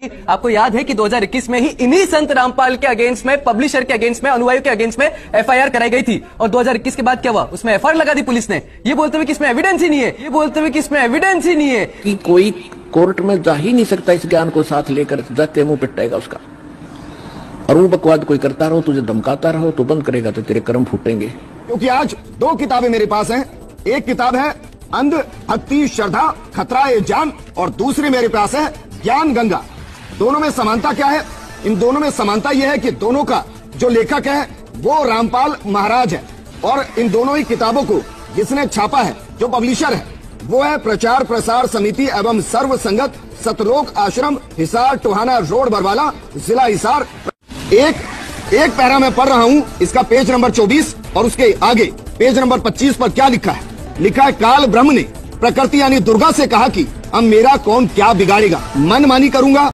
आपको याद है कि 2021 में ही इन्हीं संत रामपाल के अगेंस्ट में, पब्लिशर के अगेंस्ट में, अनुयायियों के अगेंस्ट में एफआईआर कराई गई थी। और 2021 के बाद क्या हुआ, उसमें एफआईआर लगा दी पुलिस ने, ये बोलते हुए कि इसमें एविडेंस ही नहीं है, ये बोलते हुए कि इसमें एविडेंस ही नहीं है। कि कोई कोर्ट में जा ही नहीं सकता इस ज्ञान को साथ लेकर, जाते मुंह पिटाएगा उसका। और वो बकवाद कोई करता रहो, तुझे धमकाता रहो तो बंद करेगा तो तेरे कर्म फूटेंगे। क्योंकि आज दो किताबें मेरे पास हैं। एक किताब है अंध भक्ति श्रद्धा खतरा ए जान, और दूसरी मेरे पास है ज्ञान गंगा। दोनों में समानता क्या है? इन दोनों में समानता यह है कि दोनों का जो लेखक है वो रामपाल महाराज है, और इन दोनों ही किताबों को जिसने छापा है, जो पब्लिशर है, वो है प्रचार प्रसार समिति एवं सर्व संगत सतलोक आश्रम, हिसार टोहाना रोड बरवाला, जिला हिसार। एक पैरा मैं पढ़ रहा हूँ, इसका पेज नंबर 24 और उसके आगे पेज नंबर 25 पर क्या लिखा है? लिखा है, काल ब्रह्म ने प्रकृति यानी दुर्गा से कहा कि अब मेरा कौन क्या बिगाड़ेगा, मनमानी करूंगा